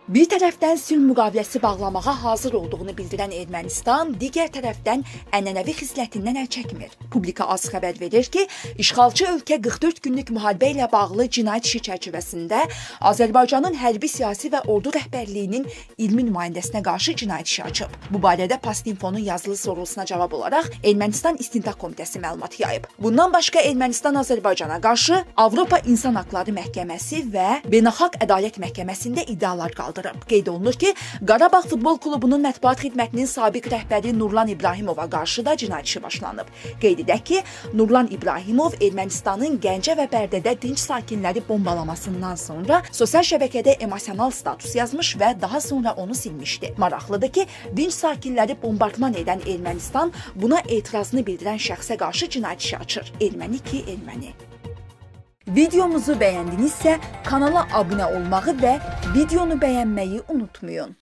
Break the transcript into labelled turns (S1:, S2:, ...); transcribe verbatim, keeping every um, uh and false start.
S1: Bir tərəfdən sülh müqaviləsi bağlamağa hazır olduğunu bildirən Ermənistan, digər tərəfdən ənənəvi xislətindən əl çəkmir. Publika az xəbər verir ki, işğalçı ölkə qırx dörd günlük müharibə ilə bağlı cinayət işi çərçivəsində Azərbaycanın hərbi, siyasi və ordu rəhbərliyinin ilmi nümayəndəsinə qarşı cinayət işi açıb. Bu barədə Pastinfonun yazılı sorğusuna cavab olaraq Ermənistan İstintaq Komitəsi məlumat yayıb. Bundan başqa Ermənistan Azərbaycana qarşı Avropa İnsan Haqları Məhkəməsi və Beynəlxalq Ədalət Məhkəməsində iddialar qaldırıb. Qeyd olunur ki, Qarabağ Futbol Klubunun mətbuat xidmətinin sabiq rəhbəri Nurlan İbrahimova qarşı da cinayət işi başlanıb. Qeyd edək ki, Nurlan İbrahimov Ermənistanın Gəncə və Bərdədə dinc sakinləri bombalamasından sonra sosial şəbəkədə emosional status yazmış və daha sonra onu silmişdi. Maraqlıdır ki, dinc sakinləri bombardman edən Ermənistan buna etirazını bildirən şəxsə qarşı cinayət işi açır. Erməni ki, erməni. Videomuzu bəyəndinizsə kanala abunə olmağı və videonu bəyənməyi unutmayın.